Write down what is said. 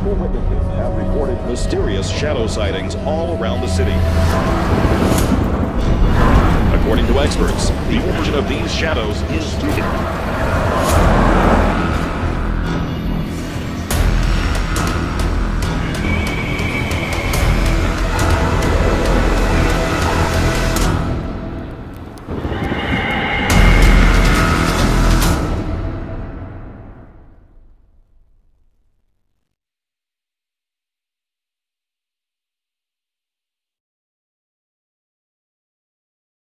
Multiple witnesses have reported mysterious shadow sightings all around the city. According to experts, the origin of these shadows is